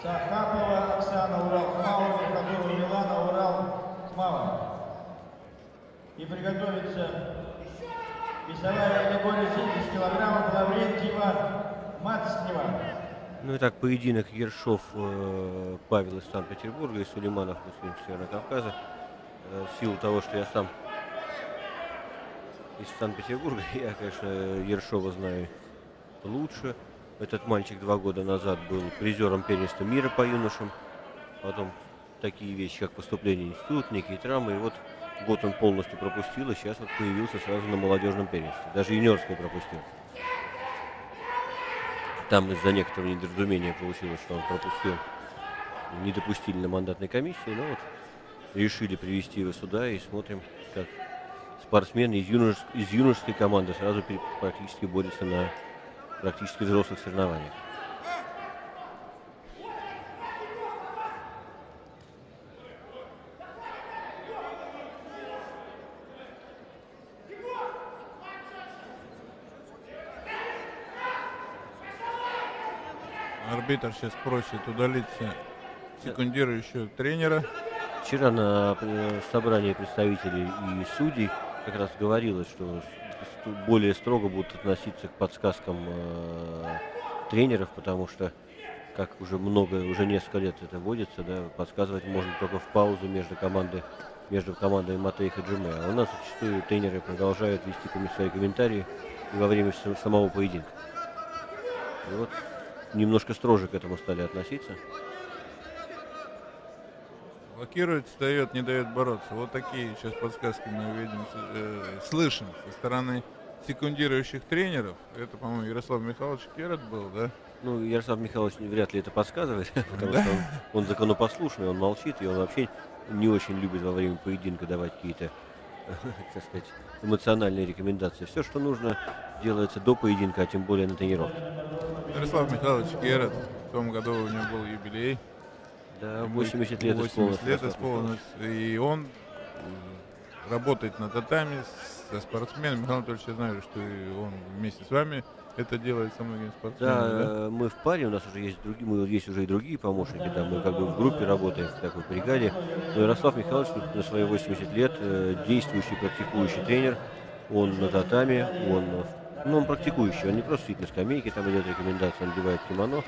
Сахапова Оксана, Урал КМАО, Верхотурова Милана, Урал КМАО. И приготовиться весовая категория 70 килограммов Лаврентьева Мацнева. Ну и так, поединок Ершов Павел из Санкт-Петербурга и Сулейманов Муслим из Северного Кавказа. В силу того, что я сам из Санкт-Петербурга, я, конечно, Ершова знаю лучше. Этот мальчик 2 года назад был призером первенства мира по юношам. Потом такие вещи, как поступление в институт, некие травмы. И вот год он полностью пропустил, и сейчас вот появился сразу на молодежном первенстве. Даже юниорское пропустил. Там из-за некоторого недоразумения получилось, что он пропустил. Не допустили на мандатной комиссии, но вот решили привести его сюда, и смотрим, как спортсмен из юношеской команды сразу практически борется на практически взрослых соревнованиях. Арбитр сейчас просит удалиться секундирующего тренера. Вчера на собрании представителей и судей как раз говорилось, что более строго будут относиться к подсказкам тренеров, потому что, как уже несколько лет это вводится, да, подсказывать можно только в паузу между командами Матей и Хаджиме. А у нас зачастую тренеры продолжают вести свои комментарии и во время самого поединка. И вот немножко строже к этому стали относиться. Блокирует, встает, не дает бороться. Вот такие сейчас подсказки мы видим, слышим со стороны секундирующих тренеров. Это, по-моему, Ярослав Михайлович Керат был, да? Ну, Ярослав Михайлович вряд ли это подсказывает, потому что он законопослушный, он молчит, и он вообще не очень любит во время поединка давать какие-то, так сказать, эмоциональные рекомендации. Все, что нужно, делается до поединка, а тем более на тренировке. Ярослав Михайлович Керат, в том году у него был юбилей. Да, 80 лет исполнилось. И он работает на татами со спортсменами. Михаил Анатольевич, я знаю, что он вместе с вами это делает со многими спортсменами. Да, мы в паре, у нас уже есть уже и другие помощники, да, мы как бы в группе работаем, в такой бригаде. Но Ярослав Михайлович на свои 80 лет действующий, практикующий тренер. Он на татами, он практикующий, он не просто сидит на скамейке, там идет рекомендация, он надевает кимоно,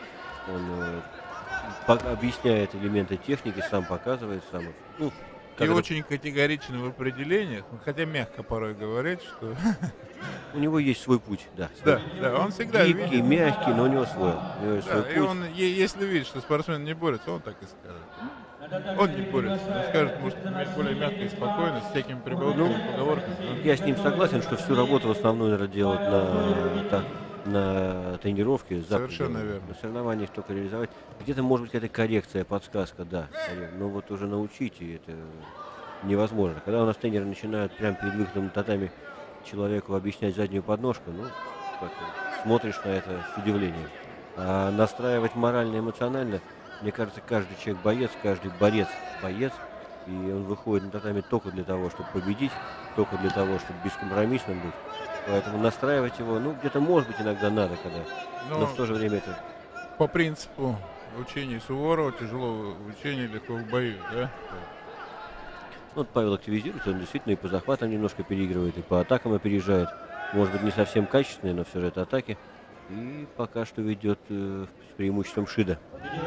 он объясняет элементы техники, сам показывает, сам. И очень категоричен в определениях, хотя мягко порой говорит, что... У него есть свой путь, да. Да, он всегда гибкий, мягкий, но у него свой. И он, если видит, что спортсмен не борется, он так и скажет. Он не борется, он скажет, может, более мягко и спокойно, с всякими прибаутками, поговорками. Я с ним согласен, что всю работу в основном, наверное, делать на тренировке, совершенно верно. На соревнованиях только реализовать. Где-то может быть какая-то коррекция, подсказка, да. Но вот уже научите, это невозможно. Когда у нас тренеры начинают прямо перед выходом на татами человеку объяснять заднюю подножку, смотришь на это с удивлением. А настраивать морально, эмоционально, мне кажется, каждый человек боец, каждый борец, и он выходит на татами только для того, чтобы победить, только для того, чтобы бескомпромиссным быть. Поэтому настраивать его, где-то может быть иногда надо, но в то же время это... По принципу учения Суворова, тяжело в учении, легко в бою, да? Вот Павел активизируется, он действительно и по захватам немножко переигрывает, и по атакам опережает. Может быть, не совсем качественные, но все же это атаки. И пока что ведет с преимуществом Шида.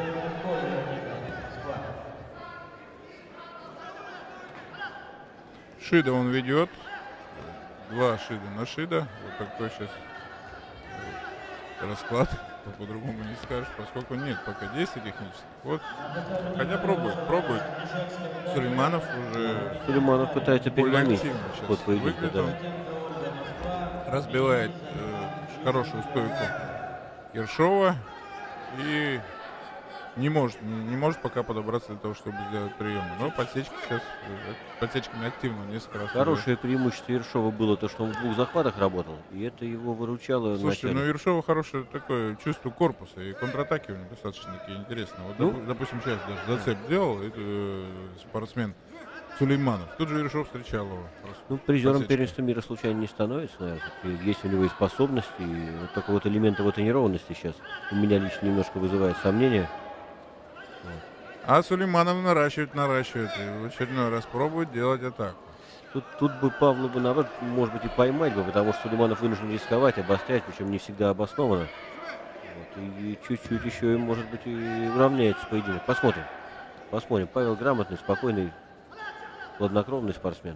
Шида он ведет. 2 Шида на Шида. Вот такой сейчас расклад. По-другому не скажешь, поскольку нет пока действий технических. Вот. Хотя пробует. Сулейманов пытается переломить ход поединка, да. Разбивает хорошую стойку Ершова и не может пока подобраться для того, чтобы сделать приемы. Но подсечками активно несколько раз. Хорошее преимущество Ершова было то, что он в 2 захватах работал, и это его выручало. Слушайте, у Ершова хорошее такое чувство корпуса, и контратаки у него достаточно такие интересные. Вот, допустим, сейчас даже зацеп делал спортсмен Сулейманов. Тут же Ершов встречал его. Призером первенства мира случайно не становится, наверное. Есть у него и способности, и только вот элемент его тренированности сейчас у меня лично немножко вызывает сомнения. А Сулейманов наращивает. И в очередной раз пробует делать атаку. Тут бы Павлу бы, наоборот, может быть, и поймать бы, потому что Сулейманов вынужден рисковать, обострять, причем не всегда обоснованно. Вот, и чуть-чуть еще, может быть, и уравняется поединок. Посмотрим. Павел грамотный, спокойный, хладнокровный спортсмен.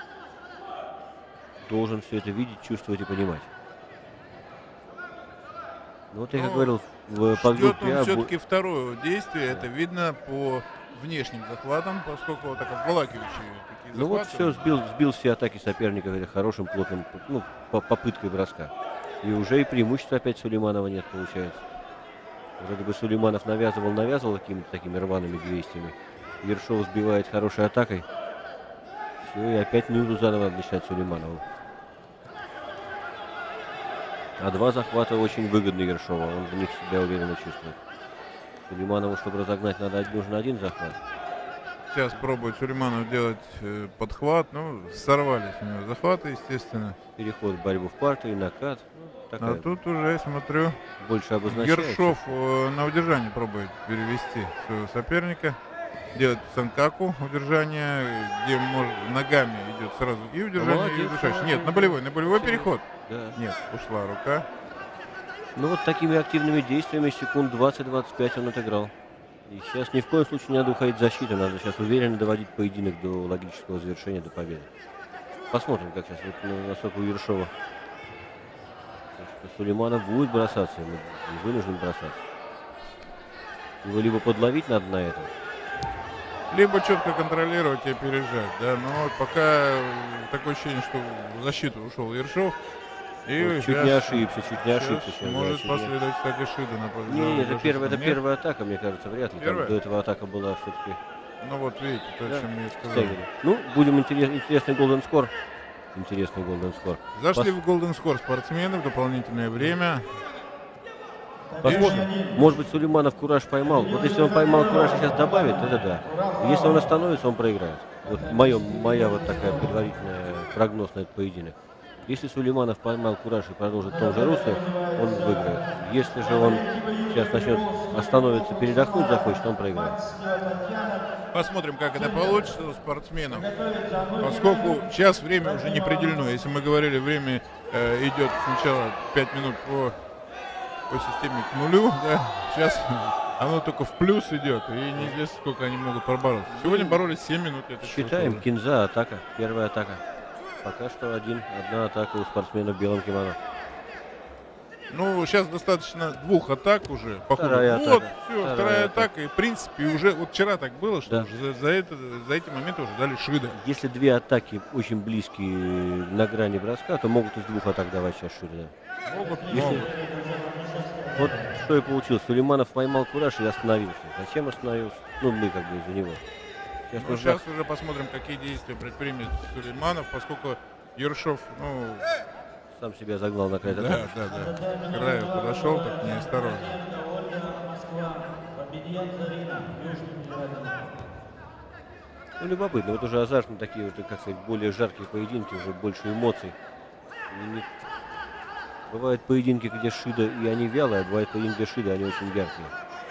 Должен все это видеть, чувствовать и понимать. Ну, вот я как говорил, по Ждет группе он А все-таки второе действие. Это видно по внешним захватам, поскольку вот так обволакивающие такие ну вот захваты. все, сбил все атаки соперника хорошим, плотным, ну, попыткой броска. И уже и преимущества опять Сулейманова нет, получается. Вроде бы Сулейманов навязывал какими-то такими рваными действиями. Ершов сбивает хорошей атакой. Все, и опять минуту заново надо начинать Сулейманову. А два захвата очень выгодны Ершова. Он в них себя уверенно чувствует. Сулейманову, чтобы разогнать, нужен один захват. Сейчас пробует Сулейманов делать подхват. Ну, сорвались у него захваты, естественно. Переход в борьбу в парту и накат. Ну, такая, А тут уже, я смотрю, больше обозначается. Ершов на удержание пробует перевести своего соперника. Делает санкаку удержание, где ногами идет сразу и удержание, Молодец, и удушающий. молодец. Нет, на болевой переход. Да. Нет, ушла рука. Ну вот такими активными действиями секунд 20-25 он отыграл. И сейчас ни в коем случае не надо уходить в защиту, надо сейчас уверенно доводить поединок до логического завершения, до победы. Посмотрим, как сейчас, вот, насколько у Ершова. Сулейманов будет бросаться, ему вынужден бросаться. Его либо подловить надо на этом. Либо четко контролировать и опережать, да. Но вот пока такое ощущение, что в защиту ушел Ершов. И Вот чуть не ошибся. Сейчас, может да, последовать, кстати, Шида на Не, это первая атака, мне кажется, вряд ли. Там Первая? до этого атака была все-таки. Ну вот видите, то, Да, о чем я и сказал. Стегер. Ну, будем интересный голден скор. Интересный голден скор. Зашли в Golden Score спортсмены в дополнительное время. Посмотрим. Может быть, Сулейманов кураж поймал. Вот если он поймал кураж и сейчас добавит, это да. Если он остановится, он проиграет. Вот моя вот такая предварительная прогноз на этот поединок. Если Сулейманов поймал кураж и продолжит в том же русле, он выиграет. Если же он сейчас начнет остановиться, передохнуть захочет, он проиграет. Посмотрим, как это получится у спортсменов. Поскольку сейчас время уже не определено. Если мы говорили, время идет сначала 5 минут по системе к нулю, да, сейчас оно только в плюс идет, и неизвестно, сколько они могут пробороться. Сегодня боролись 7 минут. Считаем, кинза, атака, первая атака. Пока что одна атака у спортсмена в белом кимоно. Ну, сейчас достаточно 2 атак уже. Походу. Вторая Вот, атака. все, вторая атака. И, в принципе, уже вот вчера так было, что Да. уже за эти моменты уже дали Шида. Если две атаки очень близкие на грани броска, то могут из 2 атак давать сейчас Шида. Могут. Вот что и получилось. Сулейманов поймал кураж и остановился. Зачем остановился? Ну, мы как бы из-за него. Сейчас уже посмотрим, какие действия предпримет Сулейманов, поскольку Ершов, сам себя загнал на край да, татами. к краю подошел, так неосторожно. Ну, любопытно. Вот уже азартные такие, вот, как сказать, более жаркие поединки, уже больше эмоций. Бывают поединки, где Шида и они вялые, а бывают поединки, где Шида, они очень яркие.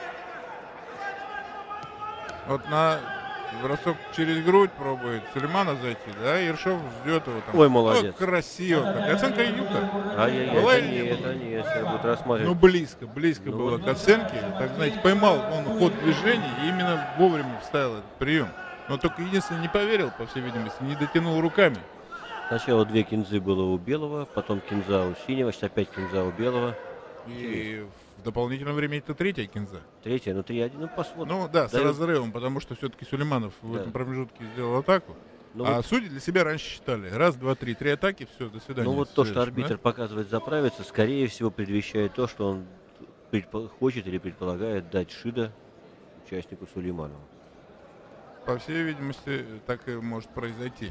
Вот на бросок через грудь пробует Сулейманов зайти, да, Ершов ждет его там. Ой, молодец. О, красиво как. Оценка Юка. Ай-яй-яй, Была это или не нет, сейчас будут Ну, рассматривать. близко было к оценке. Так, знаете, поймал он ход движения и именно вовремя вставил этот прием. Но только единственное, не поверил, по всей видимости, не дотянул руками. Сначала 2 кинзы было у белого, потом кинза у синего, сейчас опять кинза у белого. И в дополнительном времени это 3-я кинза. Третья, ну 3-1, ну посмотрим. Ну да, с Дают. разрывом, потому что все-таки Сулейманов в Да. этом промежутке сделал атаку. Ну, А вот, судьи для себя раньше считали. 1, 2, 3, 3 атаки, все, до свидания. ну вот то, что Следующий, арбитр да? показывает заправиться, скорее всего предвещает то, что он хочет или предполагает дать Шида участнику Сулейманова. По всей видимости, так и может произойти.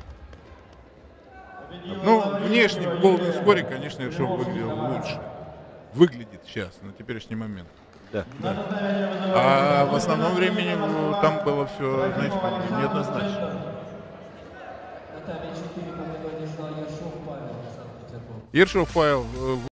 Ну, внешне в Golden Score, конечно, Ершов выглядел лучше. Выглядит сейчас, на теперешний момент. Да. А в основном времени там было все, знаете, как бы неоднозначно. Ершов Павел